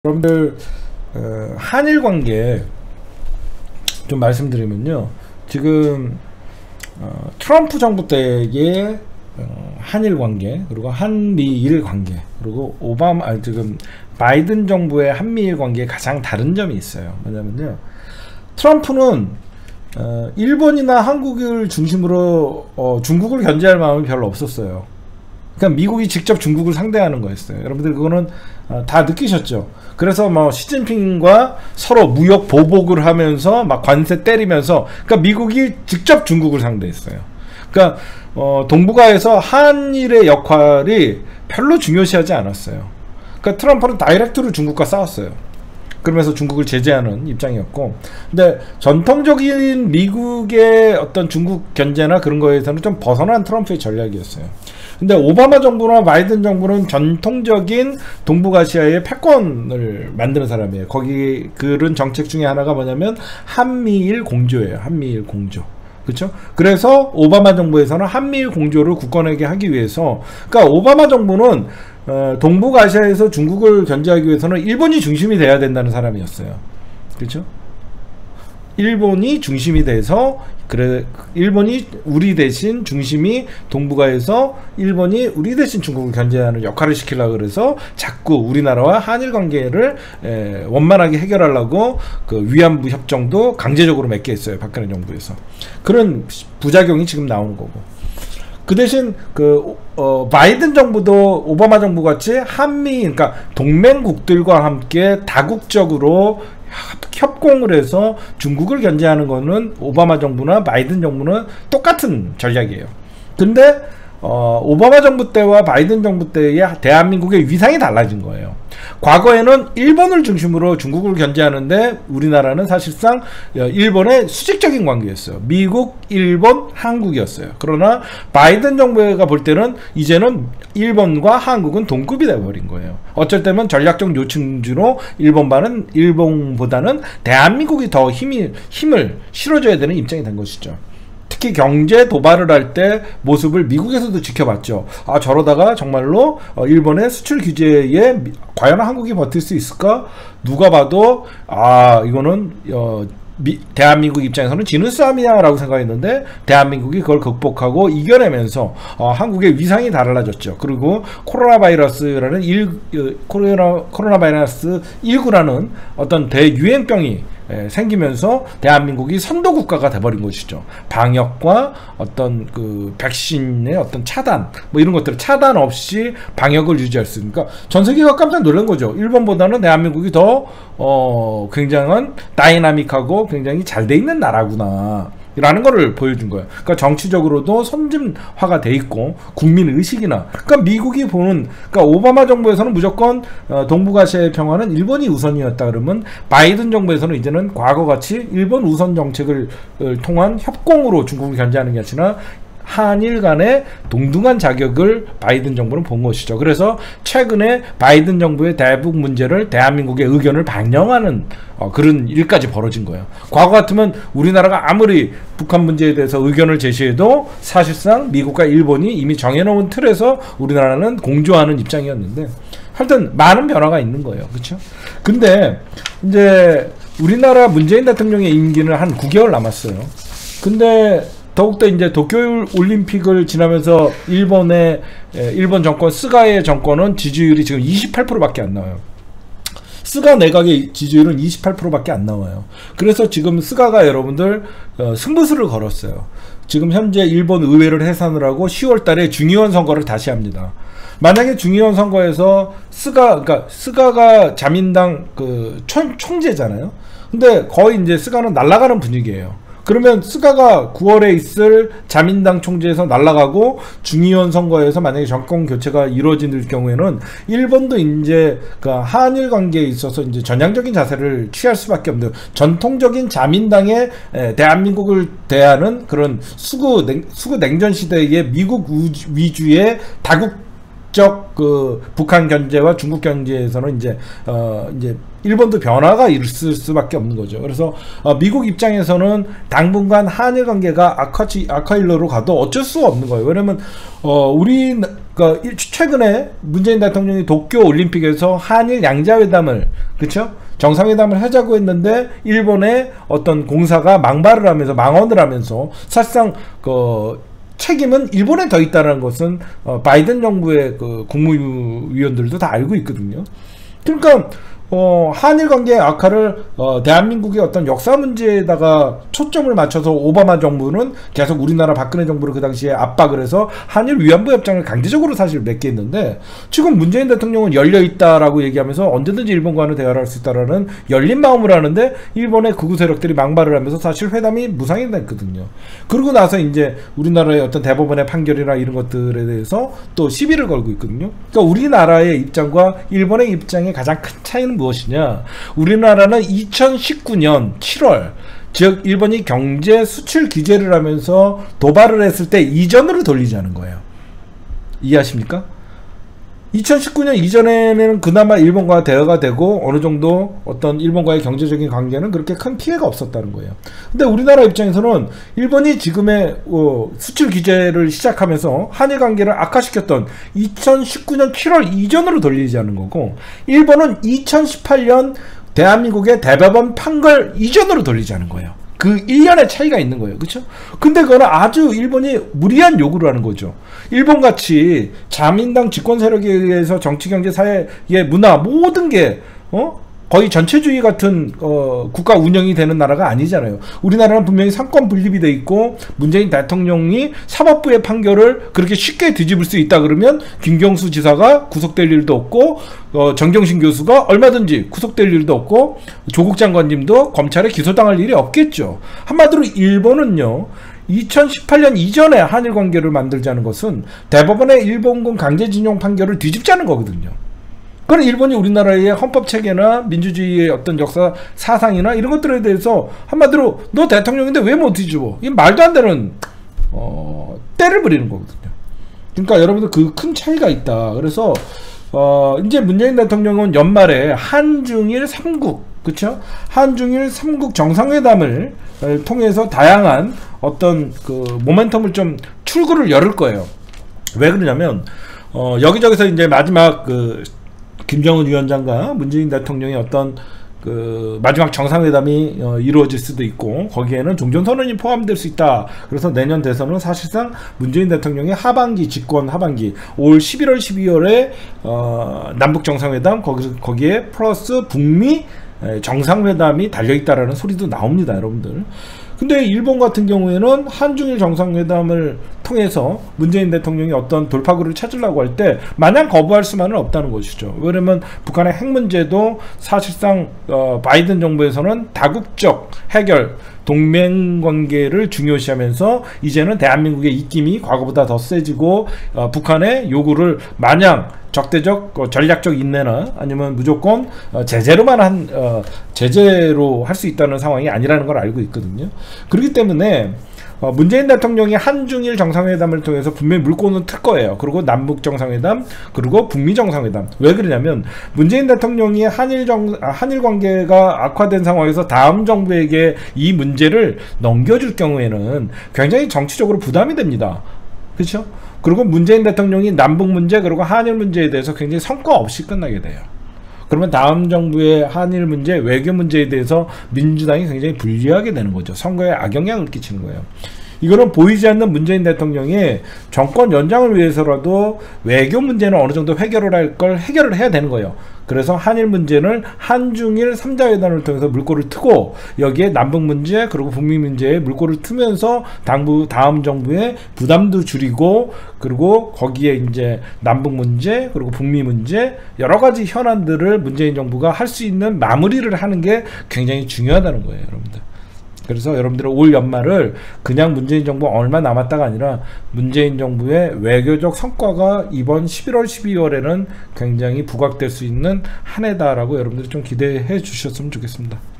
여러분들 한일 관계 좀 말씀드리면요. 지금 트럼프 정부 때의 한일 관계, 그리고 한미일 관계, 그리고 지금 바이든 정부의 한미일 관계에 가장 다른 점이 있어요. 뭐냐면요, 트럼프는 일본이나 한국을 중심으로 중국을 견제할 마음이 별로 없었어요. 그러니까 미국이 직접 중국을 상대하는 거였어요. 여러분들 그거는 다 느끼셨죠. 그래서 뭐 시진핑과 서로 무역 보복을 하면서 막 관세 때리면서, 그러니까 미국이 직접 중국을 상대했어요. 그러니까 동북아에서 한일의 역할이 별로 중요시하지 않았어요. 그러니까 트럼프는 다이렉트로 중국과 싸웠어요. 그러면서 중국을 제재하는 입장이었고, 근데 전통적인 미국의 어떤 중국 견제나 그런 거에서는 좀 벗어난 트럼프의 전략이었어요. 근데 오바마 정부나 바이든 정부는 전통적인 동북아시아의 패권을 만드는 사람이에요. 거기 그런 정책 중에 하나가 뭐냐면 한미일 공조예요. 한미일 공조. 그렇죠? 그래서 오바마 정부에서는 한미일 공조를 굳건하게 하기 위해서, 그러니까 오바마 정부는 동북아시아에서 중국을 견제하기 위해서는 일본이 중심이 돼야 된다는 사람이었어요. 그렇죠? 일본이 중심이 돼서, 그래, 일본이 우리 대신 중심이 동북아에서 일본이 우리 대신 중국을 견제하는 역할을 시키려고 그래서 자꾸 우리나라와 한일 관계를 원만하게 해결하려고 그 위안부 협정도 강제적으로 맺게 했어요. 박근혜 정부에서. 그런 부작용이 지금 나오는 거고. 그 대신 바이든 정부도 오바마 정부 같이 한미, 그러니까 동맹국들과 함께 다국적으로 협공을 해서 중국을 견제하는 거는 오바마 정부나 바이든 정부는 똑같은 전략이에요. 근데 오바마 정부 때와 바이든 정부 때의 대한민국의 위상이 달라진 거예요. 과거에는 일본을 중심으로 중국을 견제하는데 우리나라는 사실상 일본의 수직적인 관계였어요. 미국, 일본, 한국이었어요. 그러나 바이든 정부가 볼 때는 이제는 일본과 한국은 동급이 되어버린 거예요. 어쩔 때면 전략적 요충지로 일본보다는 대한민국이 더 힘을 실어줘야 되는 입장이 된 것이죠. 특히 경제 도발을 할 때 모습을 미국에서도 지켜봤죠. 아, 저러다가 정말로 일본의 수출 규제에 과연 한국이 버틸 수 있을까? 누가 봐도 이거는 대한민국 입장에서는 지는 싸움이야 라고 생각했는데, 대한민국이 그걸 극복하고 이겨내면서 한국의 위상이 달라졌죠. 그리고 코로나 바이러스 19라는 어떤 대유행병이 생기면서 대한민국이 선도국가가 돼버린 것이죠. 방역과 어떤 그 백신의 어떤 차단, 뭐 이런 것들 차단 없이 방역을 유지할 수 있으니까 전 세계가 깜짝 놀란 거죠. 일본보다는 대한민국이 더 굉장한 다이나믹하고 굉장히 잘 돼 있는 나라구나 라는 거를 보여준 거예요. 그러니까 정치적으로도 선진화가 돼 있고 국민 의식이나, 그러니까 미국이 보는, 그러니까 오바마 정부에서는 무조건 동북아시아의 평화는 일본이 우선이었다 그러면, 바이든 정부에서는 이제는 과거같이 일본 우선 정책을 통한 협공으로 중국을 견제하는 게 아니라 한일 간의 동등한 자격을 바이든 정부는 본 것이죠. 그래서 최근에 바이든 정부의 대북 문제를 대한민국의 의견을 반영하는 그런 일까지 벌어진 거예요. 과거 같으면 우리나라가 아무리 북한 문제에 대해서 의견을 제시해도 사실상 미국과 일본이 이미 정해놓은 틀에서 우리나라는 공조하는 입장이었는데, 하여튼 많은 변화가 있는 거예요. 그렇죠? 근데 이제 우리나라 문재인 대통령의 임기는 한 9개월 남았어요. 근데 더욱더 이제 도쿄 올림픽을 지나면서 일본 정권, 스가의 정권은 지지율이 지금 28%밖에 안 나와요. 스가 내각의 지지율은 28%밖에 안 나와요. 그래서 지금 스가가 여러분들 승부수를 걸었어요. 지금 현재 일본 의회를 해산을 하고 10월 달에 중의원 선거를 다시 합니다. 만약에 중의원 선거에서 그러니까 스가가 자민당 총재잖아요. 근데 거의 이제 스가는 날아가는 분위기예요. 그러면 스가가 9월에 있을 자민당 총재에서 날아가고 중의원 선거에서 만약에 정권 교체가 이루어질 경우에는 일본도 이제 그 한일 관계에 있어서 이제 전향적인 자세를 취할 수밖에 없는, 전통적인 자민당의 대한민국을 대하는 그런 수구 냉전 시대의 미국 위주의 다국 다국적 그 북한 견제와 중국 견제에서는 이제 일본도 변화가 있을 수밖에 없는 거죠. 그래서 미국 입장에서는 당분간 한일 관계가 악화일로로 가도 어쩔 수 없는 거예요. 왜냐면 최근에 문재인 대통령이 도쿄 올림픽에서 한일 양자회담을, 그렇죠? 정상회담을 하자고 했는데 일본의 어떤 공사가 망언을 하면서 사실상 책임은 일본에 더 있다는 것은 바이든 정부의 그 국무위원들도 다 알고 있거든요. 그러니까 한일 관계 악화를 대한민국의 어떤 역사 문제에다가 초점을 맞춰서 오바마 정부는 계속 우리나라 박근혜 정부를 그 당시에 압박을 해서 한일 위안부 협정을 강제적으로 사실 맺게 했는데, 지금 문재인 대통령은 열려있다라고 얘기하면서 언제든지 일본과는 대화를 할 수 있다라는 열린 마음을 하는데, 일본의 극우 세력들이 막말을 하면서 사실 회담이 무산이 됐거든요. 그러고 나서 이제 우리나라의 어떤 대법원의 판결이나 이런 것들에 대해서 또 시비를 걸고 있거든요. 그러니까 우리나라의 입장과 일본의 입장의 가장 큰 차이는 무엇이냐? 우리나라는 2019년 7월, 즉 일본이 경제 수출 규제를 하면서 도발을 했을 때 이전으로 돌리자는 거예요. 이해하십니까? 2019년 이전에는 그나마 일본과 대화가 되고 어느 정도 어떤 일본과의 경제적인 관계는 그렇게 큰 피해가 없었다는 거예요. 근데 우리나라 입장에서는 일본이 지금의 수출 규제를 시작하면서 한일 관계를 악화시켰던 2019년 7월 이전으로 돌리자는 거고, 일본은 2018년 대한민국의 대법원 판결 이전으로 돌리자는 거예요. 그 1년의 차이가 있는 거예요. 그렇죠? 근데 그거는 아주 일본이 무리한 요구를 하는 거죠. 일본같이 자민당 집권 세력에 의해서 정치, 경제, 사회의 문화 모든 게 거의 전체주의 같은 국가 운영이 되는 나라가 아니잖아요. 우리나라는 분명히 상권 분립이 돼 있고, 문재인 대통령이 사법부의 판결을 그렇게 쉽게 뒤집을 수 있다 그러면 김경수 지사가 구속될 일도 없고, 정경심 교수가 얼마든지 구속될 일도 없고, 조국 장관님도 검찰에 기소당할 일이 없겠죠. 한마디로 일본은요, 2018년 이전에 한일 관계를 만들자는 것은 대법원의 일본군 강제징용 판결을 뒤집자는 거거든요. 그건 일본이 우리나라의 헌법 체계나 민주주의의 어떤 역사 사상이나 이런 것들에 대해서 한마디로 너 대통령인데 왜 못 뒤집어? 이게 말도 안 되는 때를 부리는 거거든요. 그러니까 여러분들 그 큰 차이가 있다. 그래서 이제 문재인 대통령은 연말에 한중일 3국, 그렇죠? 한중일 3국 정상회담을 통해서 다양한 어떤 그 모멘텀을 좀 출구를 열을 거예요. 왜 그러냐면 여기저기서 이제 마지막 김정은 위원장과 문재인 대통령의 어떤 그 마지막 정상회담이 이루어질 수도 있고, 거기에는 종전선언이 포함될 수 있다. 그래서 내년 대선은 사실상 문재인 대통령의 하반기, 집권 하반기, 올 11월 12월에 남북 정상회담, 거기에 플러스 북미 정상회담이 달려있다라는 소리도 나옵니다, 여러분들. 근데 일본 같은 경우에는 한중일 정상회담을 통해서 문재인 대통령이 어떤 돌파구를 찾으려고 할 때 마냥 거부할 수만은 없다는 것이죠. 왜냐면 북한의 핵 문제도 사실상 바이든 정부에서는 다국적 해결, 동맹관계를 중요시하면서 이제는 대한민국의 입김이 과거보다 더 세지고 북한의 요구를 마냥 적대적 전략적 인내나 아니면 무조건 제재로만 제재로 할 수 있다는 상황이 아니라는 걸 알고 있거든요. 그렇기 때문에 문재인 대통령이 한중일 정상회담을 통해서 분명히 물꼬는 틀 거예요. 그리고 남북 정상회담, 그리고 북미 정상회담. 왜 그러냐면 문재인 대통령이 한일 관계가 악화된 상황에서 다음 정부에게 이 문제를 넘겨줄 경우에는 굉장히 정치적으로 부담이 됩니다. 그렇죠? 그리고 문재인 대통령이 남북 문제 그리고 한일 문제에 대해서 굉장히 성과 없이 끝나게 돼요. 그러면 다음 정부의 한일 문제, 외교 문제에 대해서 민주당이 굉장히 불리하게 되는 거죠. 선거에 악영향을 끼치는 거예요. 이거는 보이지 않는 문재인 대통령의 정권 연장을 위해서라도 외교 문제는 어느 정도 해결을 할 걸 해결을 해야 되는 거예요. 그래서 한일 문제는 한중일 3자회담을 통해서 물꼬를 트고, 여기에 남북 문제 그리고 북미 문제에 물꼬를 트면서 다음 정부의 부담도 줄이고, 그리고 거기에 이제 남북 문제 그리고 북미 문제 여러 가지 현안들을 문재인 정부가 할 수 있는 마무리를 하는 게 굉장히 중요하다는 거예요, 여러분들. 그래서 여러분들은 올 연말을 그냥 문재인 정부 얼마 남았다가 아니라 문재인 정부의 외교적 성과가 이번 11월 12월에는 굉장히 부각될 수 있는 한 해다라고 여러분들이 좀 기대해 주셨으면 좋겠습니다.